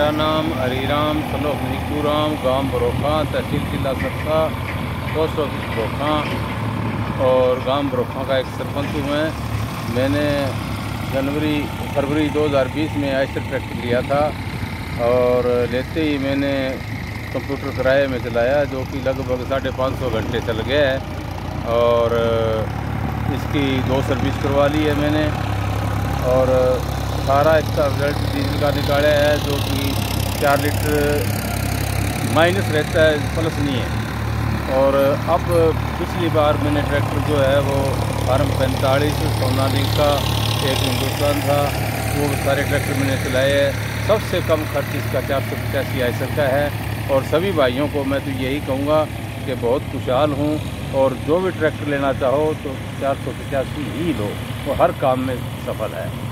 मेरा नाम हरीराम सलोह निकूराम, गांव बरोखा, तहसील जिला सरसा, पोस्ट ऑफिस बरोखा और गांव बरोखा का एक सरपंच हूँ मैं। मैंने फरवरी 2020 में आयशर ट्रैक्टर लिया था और लेते ही मैंने कंप्यूटर किराए में चलाया, जो कि लगभग 550 घंटे चल गया है और इसकी 2 सर्विस करवा ली है मैंने और सारा इसका रिजल्ट डीजल का निकाला है, जो कि 4 लीटर माइनस रहता है, प्लस नहीं है। और अब पिछली बार मैंने ट्रैक्टर जो है वो फार्म 45 सोनालिका, एक हिंदुस्तान था, वो सारे ट्रैक्टर मैंने चलाए हैं। सबसे कम खर्च इसका 485 आयशर का है और सभी भाइयों को मैं तो यही कहूँगा कि बहुत खुशहाल हूँ और जो भी ट्रैक्टर लेना चाहो तो 485 ही लो, वो हर काम में सफल है।